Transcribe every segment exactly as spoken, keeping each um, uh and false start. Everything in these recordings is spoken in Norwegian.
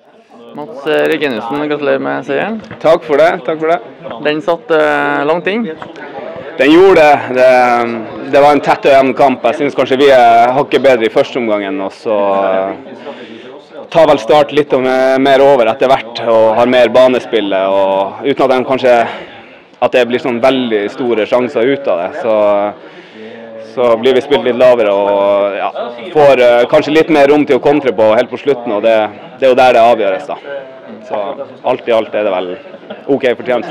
Mats Reginiussen, gratulerer med seieren. Takk for det, takk for det. Den satt uh, langt inn. Den gjorde det. det. Det var en tett og jevn kamp. Jeg synes kanskje vi er hakket bedre i første omgangen, og så uh, tar vel Start litt mer over etter hvert og har mer banespill, og uten at de kanskje at det blir sånn veldig store sjanser ut av det. Så, så blir vi spilt litt lavere og ja, får uh, kanskje litt mer rom til å kontre på helt på slutten, og det, det er jo der det avgjøres da. Så alt i alt er det vel ok fortjent.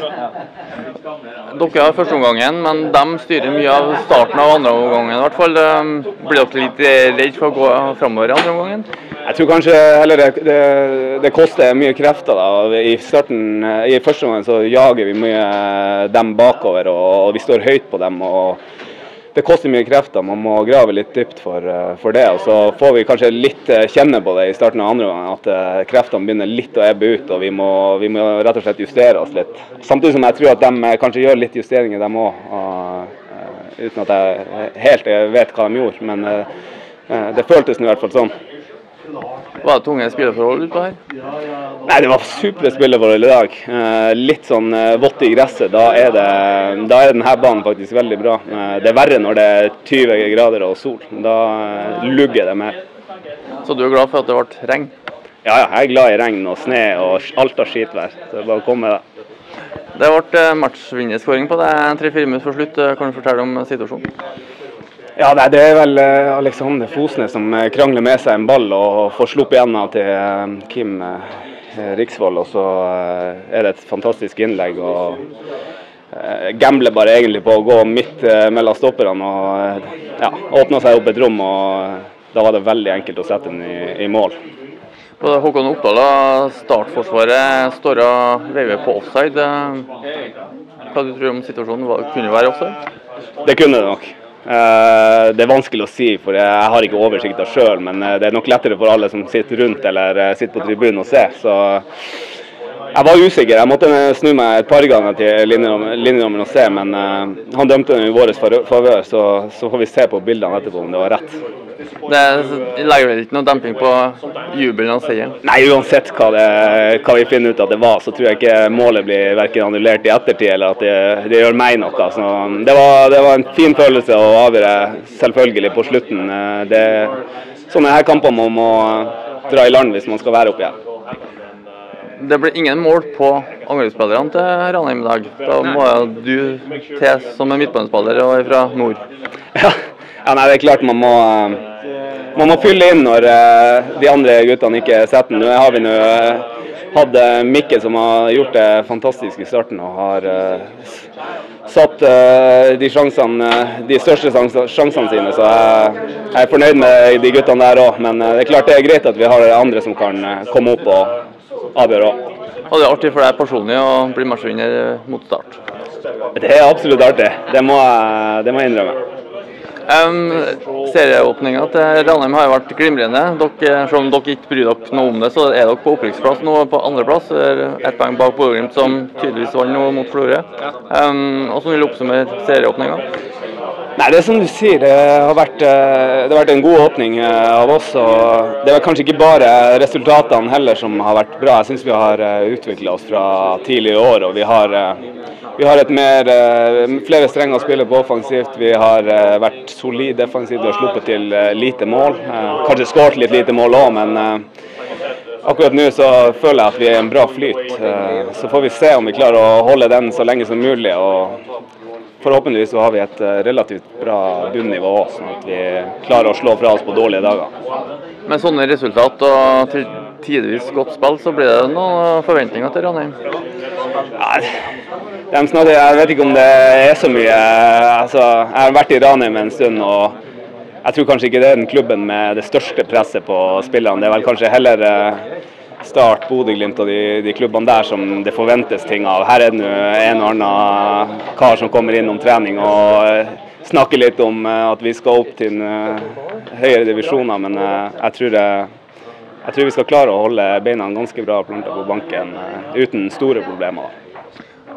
Dere har første omgangen, men de styrer mye av starten av andre omgangen. I hvert fall blir dere litt redd for å gå fremover i andre omgangen? Jeg tror kanskje heller det, det, det koster mye krefter da. I starten, i første omgang så jager vi mye dem bakover, og, og vi står høyt på dem. og Det koster mye krefter, man må grave litt dypt for, for det, og så får vi kanskje litt kjenne på det i starten av andre gang, at kreftene begynner litt å ebbe ut, og vi må, vi må rett og slett justere oss litt. Samtidig som jeg tror at de kanskje gjør litt justeringer dem også, uten at jeg helt vet hva de gjorde, men det føltes i hvert fall sånn. Var det tunge spilleforhold utpå her? Nei, det var supre spilleforhold i dag. Eh, litt sånn eh, vått i gresset, da er, det, da er denne banen faktisk veldig bra. Eh, det er verre når det er tyve grader og sol. Da eh, lugger det mer. Så du er glad for at det ble regn? Ja, ja, jeg er glad i regn og sne og alt av skitvær. Så det er bare å komme med det. Det ble matchvinnerskåring på det. tre-fire minutter for slutt. Kan du fortelle om situasjonen? Ja, det er vel Alexander Fosnes som krangler med seg en ball og får sluppet igjen av til Kim Riksvold, og så er det et fantastisk innlegg, og gambler bare egentlig på å gå midt mellom stopperne og ja, åpner seg opp et rom, og da var det veldig enkelt å sette den i, i mål. Håkon Oppdal, startforsvaret står og veiver på offside. Hva du tror om situasjonen? Kunne det være offside? Det kunne det nok. Det er vanskelig å si, for jeg har ikke oversikter selv, men det er nok lettere for alle som sitter rundt eller sitter på tribunen og ser. Så jeg var usikker, jeg måtte snu meg et par ganger til linjedommeren og se, men han dømte den i vår favør, så, så får vi se på bildene etterpå om det var rett. Det legger vel ikke noe demping på jubelen av seieren? Nei, uansett hva, det, hva vi finner ut at det var, så tror jeg ikke målet blir hverken annullert i ettertid, eller at det, det gjør meg noe. Så det, var, det var en fin følelse å avgjøre, selvfølgelig, på slutten. Det, sånne her kamper man må dra i land hvis man skal være oppe igjen. Det blir ingen mål på angrepsspillerne til Ranheim i dag. Da må du til som en midtbanespiller og fra nord. Ja. Ja, nei, det er klart man må, man må fylle inn når de andre guttene ikke setter den. Nå har vi nå hatt Mikkel som har gjort det fantastisk i starten og har satt de, sjansene, de største sjansene sine, så jeg, jeg er fornøyd med de guttene der også. Men det er klart det er greit at vi har andre som kan komme opp og avgjøre også. Og det er artig for deg personlig å bli matchvinner mot Start? Det er absolutt artig, det må jeg, det må jeg innrømme. Um, serieåpningen til Ranheim har vært glimrende. Dere, selv om dere ikke bryr dere noe om det, så er dere på opprykksplass nå på andreplass. Et poeng bak Bodø-Glimt som tydeligvis vant nå mot Florø. Um, og så vil du oppsummere serieåpningen? Nei, det er som du sier, det har vært, det har vært en god åpning av oss. Og det er kanskje ikke bare resultatene heller som har vært bra. Jeg synes vi har utviklet oss fra tidligere år, og vi har, vi har et mer, flere strenger å spille på offensivt. Vi har vært solid defensivt og sluppet til lite mål. Kanskje skåret litt lite mål også, men akkurat nå så føler jeg at vi er en bra flyt. Så får vi se om vi klarer å holde den så lenge som mulig. Og forhåpentligvis så har vi et relativt bra bunnivå også, sånn at vi klarer å slå fra oss på dårlige dager. Med sånne resultat og til tidvis godt spill, så blir det noen forventninger til Ranheim? Ja, de snakker, jeg vet ikke om det er så mye. Altså, jeg har vært i Ranheim en stund, og jeg tror kanskje ikke det er den klubben med det største presset på spillerne. Det er vel kanskje heller Start, Bodø-Glimt og de, de klubbene der som det forventes ting av. Her er det en og annen kar som kommer inn om trening og snakker litt om at vi skal opp til høyere divisjoner, men jeg tror, jeg tror vi skal klare å holde beina ganske bra plantet på banken uten store problemer.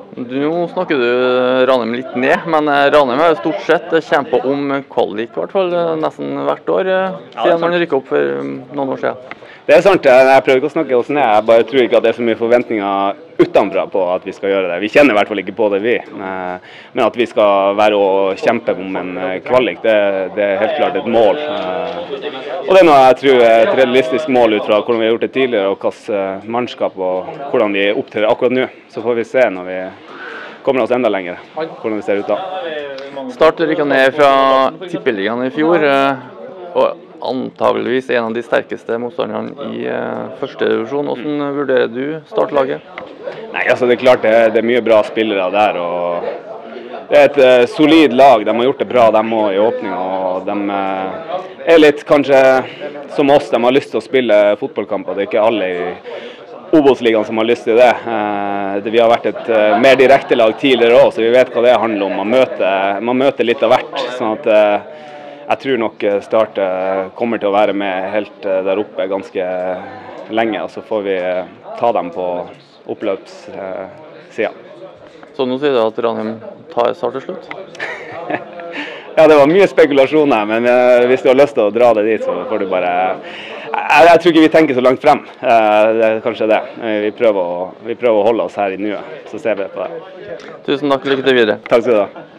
Nå snakker du Ranheim litt ned, men Ranheim har jo stort sett kjempet om kvalik, i hvert fall nesten hvert år, siden man rykket opp for noen år siden. Det er sant, jeg prøver ikke å snakke oss ned, jeg bare tror ikke at det er så mye forventninger utenfra på at vi skal gjøre det. Vi kjenner i hvert fall ikke på det, vi. Men at vi skal være og kjempe om en kvalik, det, det er helt klart et mål. Og det er noe jeg tror er et realistisk mål ut fra hvordan vi har gjort det tidligere, og hvilket mannskap og hvordan vi opptrer akkurat nå. Så får vi se når vi kommer oss enda lenger, hvordan vi ser ut da. Start rykket ned fra Tippeligaen i fjor, og antageligvis en av de sterkeste motstanderne i uh, første divisjon. Hvordan vurderer du startlaget? Nei, altså det er klart det, det er mye bra spillere der, og det er et uh, solid lag. De har gjort det bra, de også i åpningen, og de uh, er litt kanskje som oss, de har lyst til å spille fotballkamper. Det er ikke alle i Obos-ligaen som har lyst til det. Uh, det vi har vært et uh, mer direkte lag tidligere også, så vi vet hva det handler om. Man møter, man møter litt av hvert, sånn at uh, jeg tror nok Start kommer til å være med helt der oppe ganske lenge, og så får vi ta dem på oppløpssiden. Så nå sier du at Ranheim tar Start til slutt? Ja, det var mye spekulasjoner, men hvis du har lyst til å dra det dit, så får du bare... Jeg, jeg tror ikke vi tenker så langt frem, det er kanskje det. Vi prøver, å, vi prøver å holde oss her i nuet, så ser vi på det. Tusen takk, lykke til videre. Takk skal du ha.